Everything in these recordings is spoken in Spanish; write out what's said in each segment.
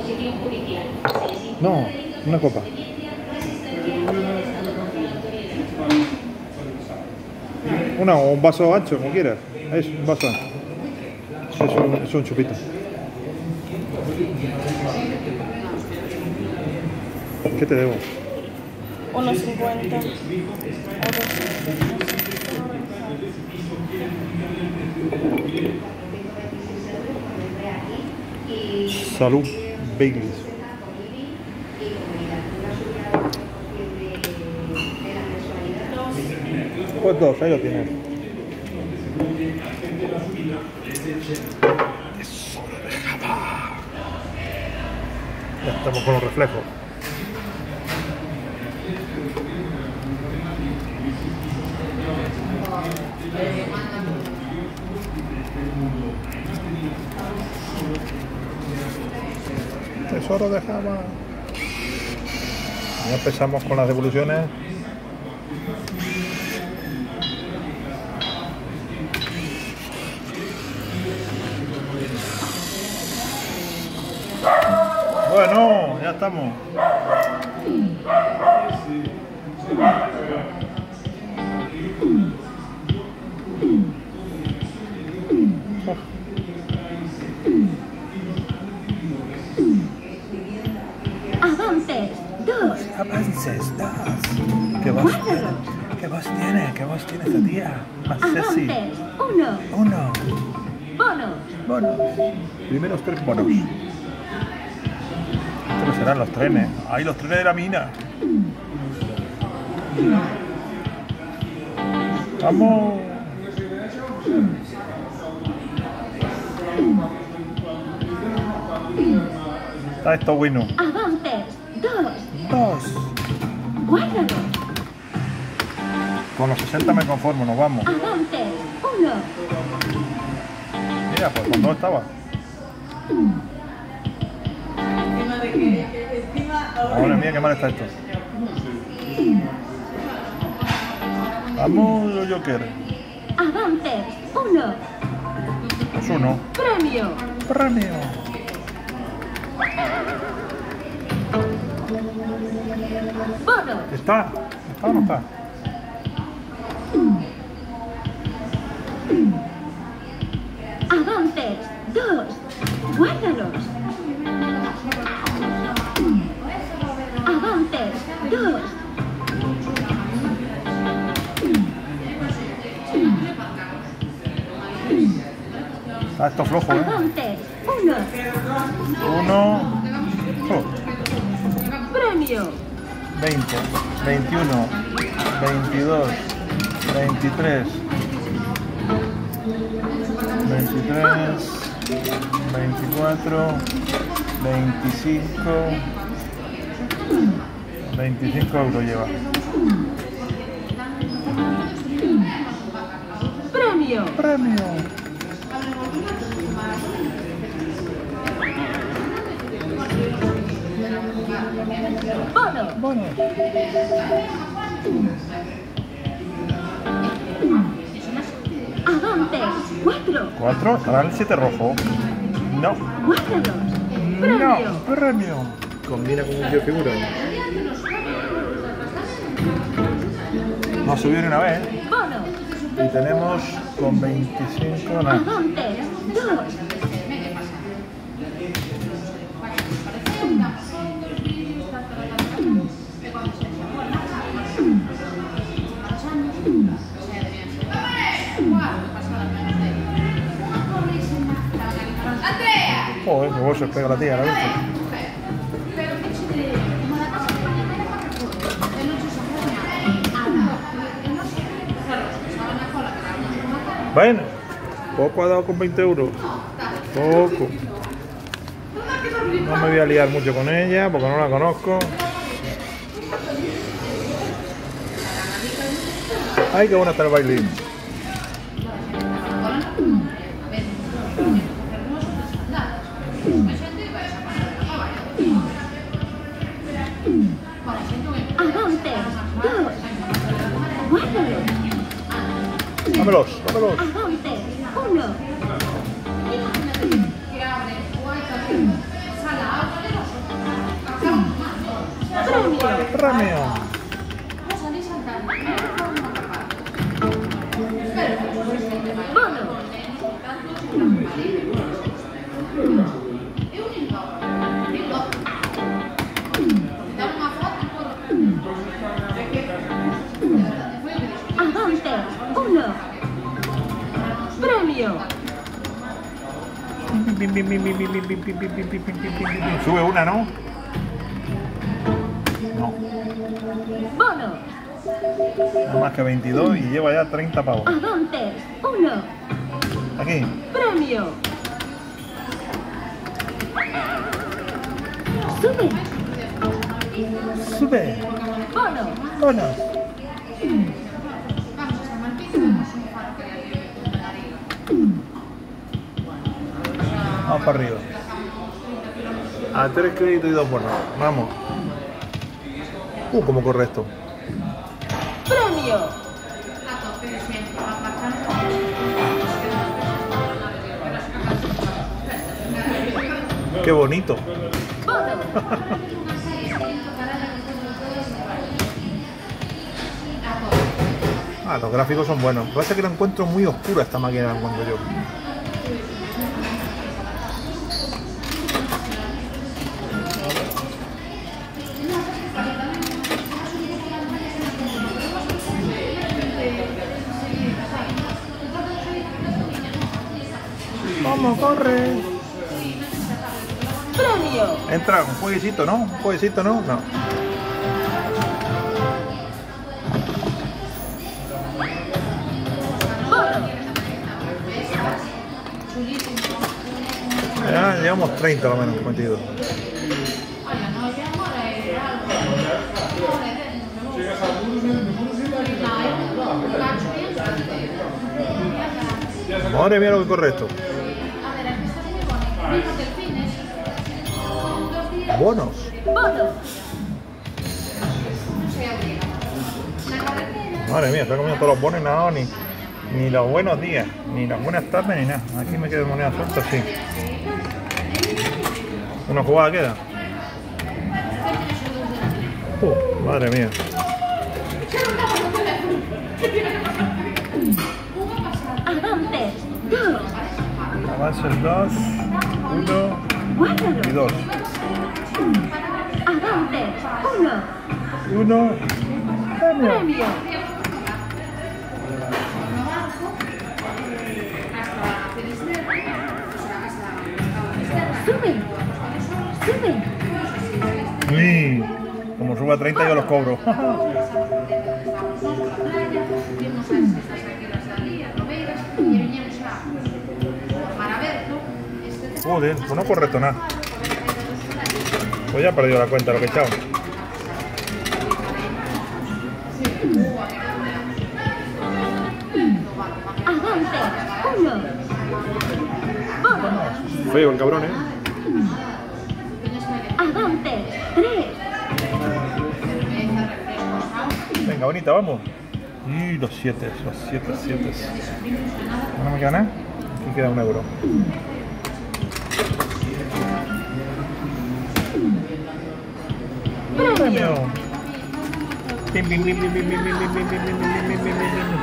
No, una copa. O un vaso ancho, como quieras. Es un vaso ancho. Es un chupito. ¿Qué te debo? 1,50 euros. Salud, Baileys. Pues 2, ahí lo tienes. Eso lo dejaba. Ya estamos con los reflejos. Tesoro de Java. Ya empezamos con las devoluciones. Bueno, ya estamos. Avances, 2. Avances, 2. ¿Qué voz tiene? ¿Qué voz tiene? ¿Qué voz tiene esta tía? Más sexy. Avances, 1. 1. Bonos. Bonos. Primeros 3 bonos. Estos serán los trenes. ¡Ay, los trenes de la mina! ¡Vamos! Está esto bueno. Avances, 2. 2. Guárdalo. Con los 60 me conformo, nos vamos. Avances, 1. Mira, pues con 2 estaba. Madre mía, qué mal está esto. Vamos, Joker. Avances, 1. Pues 1. Premio. Premio. Bonos. ¿Está? ¿Está o no está? Avances, 2. Guárdalos. Avances, 2. Está esto flojo, ¿eh? Avances, 1. 1. Premio. 20, 21, 22, 23, 24, 25 euros lleva. Premio. Premio. Bono. Bueno. Avances, 4. 4, estará el 7 rojo. No. Guárdalos. Premio. No, premio. Combina con un tío figura. Nos subió una vez, ¿eh? Bono. Y tenemos con 25 nada. Avances, 2. Joder, qué bolso pega la tía, la viste. Bueno, poco ha dado con 20 euros. Poco. No me voy a liar mucho con ella porque no la conozco. Ay, qué buena está el bailín. Avances, 2. Guárdalos. Dámelos, dámelos. Avances, 1. Premio. Bono. Avante. 1. Premio. Sube una, ¿no? No. Bono. No más que 22 y lleva ya 30 pavos. Avante. 1. Aquí. Premio. Sube. Sube. Bono. Bueno. Vamos para arriba. A 3 créditos y 2 bonos. Vamos. ¿Cómo corre esto? Premio. Qué bonito. Bono. Los gráficos son buenos. Lo que pasa es que la encuentro muy oscura esta máquina, la encuentro yo. Vamos, corre. Premio. Entra, un jueguecito, ¿no? Un jueguecito, ¿no? No. Ya llevamos 30 lo menos metidos. Madre mía lo que corre esto. Bonos. Bono. Madre mía, está comiendo todos los bonos y nada, ni los buenos días, ni las buenas tardes, ni nada. Aquí me queda moneda suelta, sí. Una jugada queda. Madre mía. Avante. 2. Avance el 2, 1 y 2. Avante. 1. 1. Premio. Sube. Sube. Uy, como suba a 30 yo los cobro. Joder, pues no correcto nada. Pues ya he perdido la cuenta de lo que he echado. Avante. 1. Bono. Feo el cabrón, ¿eh? Avante. 3. Venga, bonita, vamos. Y los 7. No me queda nada. Aquí queda 1 euro. Premio. Bim, bim, bim, bim, bim, bim, bim, bim, bim, bim, bim, bim, bim, bim, bim.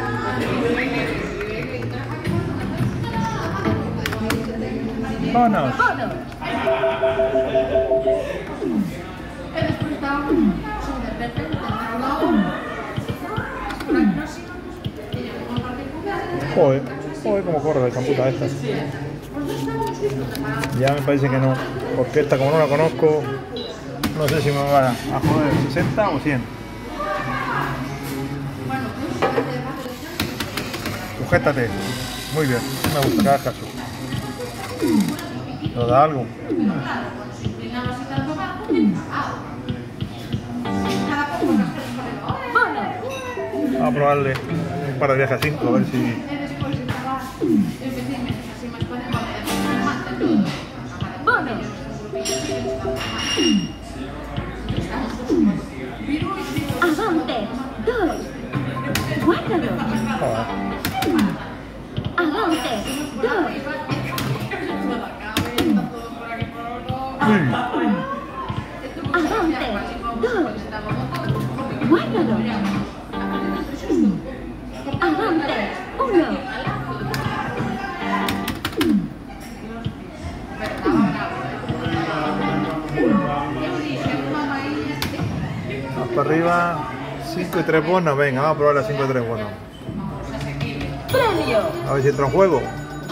Bonos. Bono. Joder, como corre esa puta esta. Ya me parece que no, porque esta como no la conozco, no sé si me van a joder 60 o 100. Sujétate. Muy bien, me gusta cada caso. ¿Nos da algo? Vamos a probarle un par de viajes a 5, a ver si... Bono. Avante. 2. Guárdalo. Avante. 2. Avante. 2. Guárdalo. Avante. 1. Más para arriba. 5 y 3 bonos. Venga, vamos a probar las 5 y 3 bonos. Premio. A ver si entra en juego.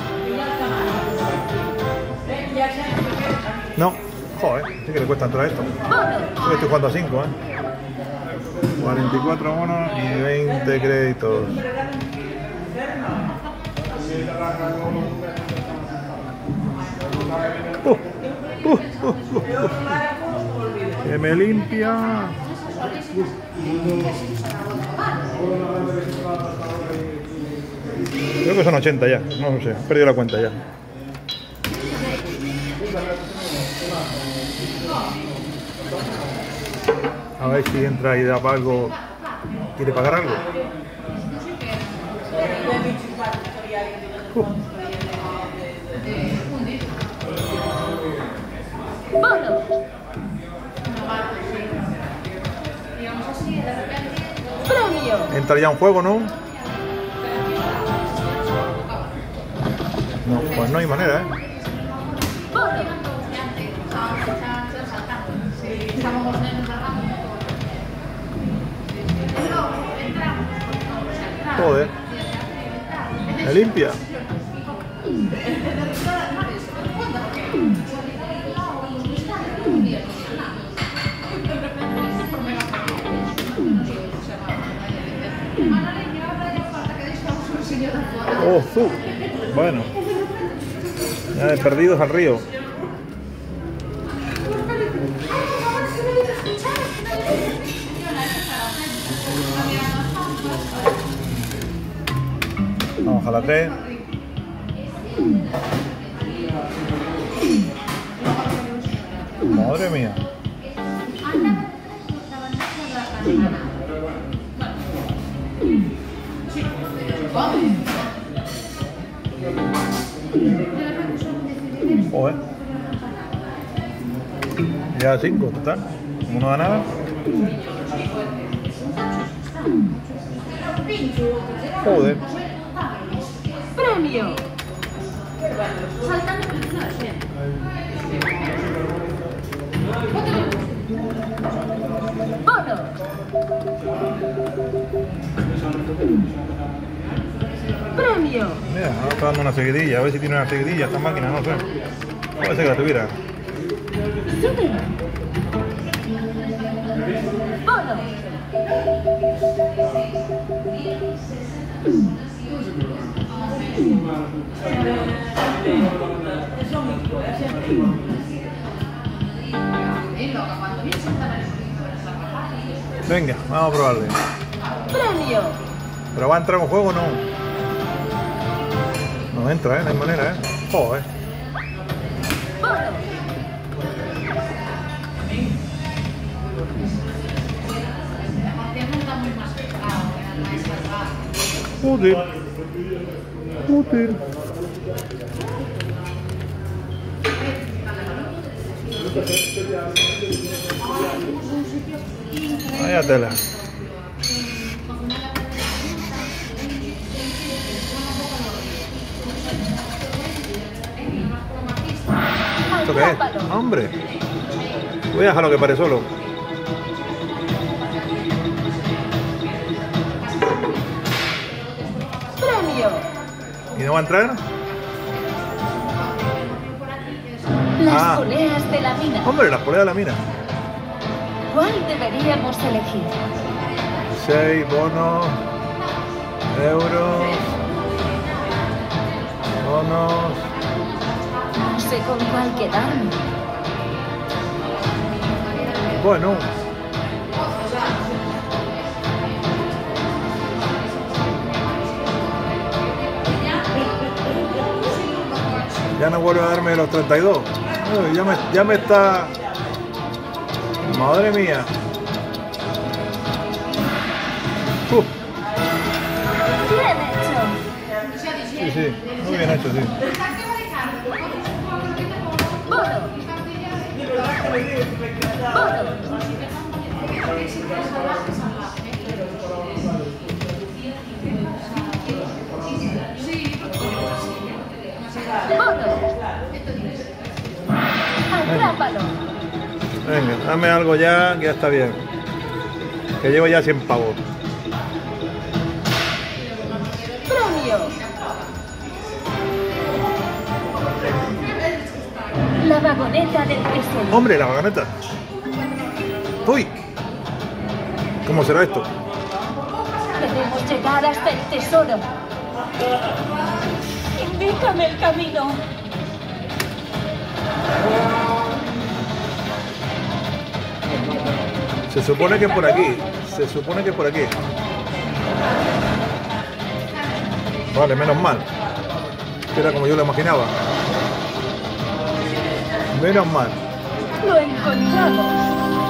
No. Joder, sí que le cuesta entrar esto. Yo estoy jugando a 5, 44 bonos y 20 créditos. Que me limpia. Creo que son 80 ya, no sé, he perdido la cuenta ya. A ver si entra y da para algo. ¿Quiere pagar algo? Bono. Premio. Entra ya un juego, ¿no? No, pues no hay manera, Bono. Joder. Me limpia. Oh, bueno. Ya de perdidos al río. Vamos a la 3. Madre mía. Joder. Ya 5 total. Como no da nada. Joder. Premio. Bono. Premio. Mira, ahora está dando una seguidilla. A ver si tiene una seguidilla esta máquina, no sé. Parece que la tuviera. Sube. Bono. Venga, vamos a probarle. Premio. ¿Pero va a entrar en juego o no? No entra, no hay manera, Joder. Bono. Útil. Útil. Vaya tela. ¿Esto qué es? ¡Hombre! Voy a dejarlo que pare solo. Premio. ¿Y no va a entrar? Las poleas de la mina. Hombre, las poleas de la mina. ¿Cuál deberíamos elegir? 6 bonos, euros, bonos. No sé con cuál quedarme. Bueno. Ya no vuelve a darme los 32. Uy, ya me está... Madre mía. Bien hecho. Sí, sí. Muy bien hecho, sí. Bono. Bono. Bono. Atrápalo. Venga, dame algo ya, que ya está bien. Que llevo ya 100 pavos. Premio. La vagoneta del tesoro. ¡Hombre, la vagoneta! ¡Uy! ¿Cómo será esto? Debemos llegar hasta el tesoro. Indícame el camino. Se supone que por aquí. Se supone que por aquí. Vale, menos mal. Era como yo lo imaginaba. Menos mal. Lo encontramos.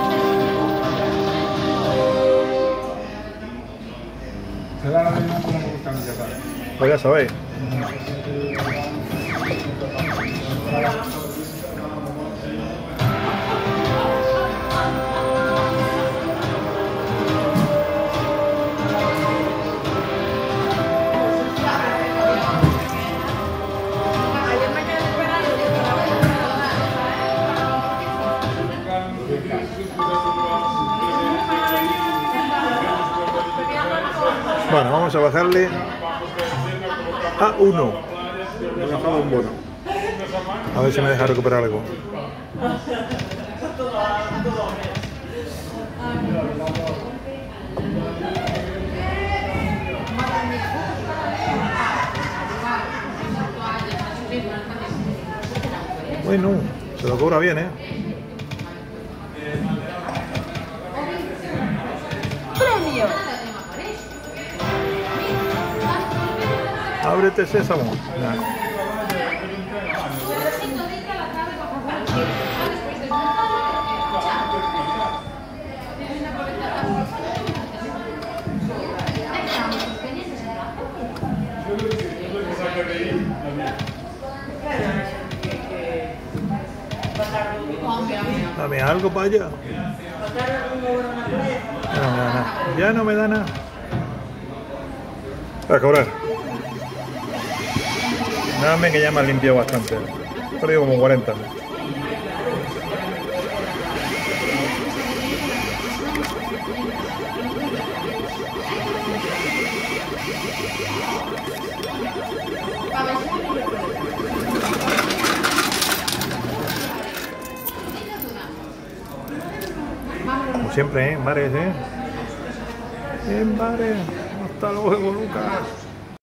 Pues ya sabéis. Bueno, vamos a bajarle a 1. Le he bajado un bono. A ver si me deja recuperar algo. Bueno, se lo cobra bien, ¿eh? Premio. Ábrete, sésamo. Nah. Dame algo para allá. Ya no me da nada. Ya no me da nada. A cobrar. Dame que ya me has limpiado bastante. Pero digo como 40. Como siempre, en bares, En bares. Hasta luego, Lucas.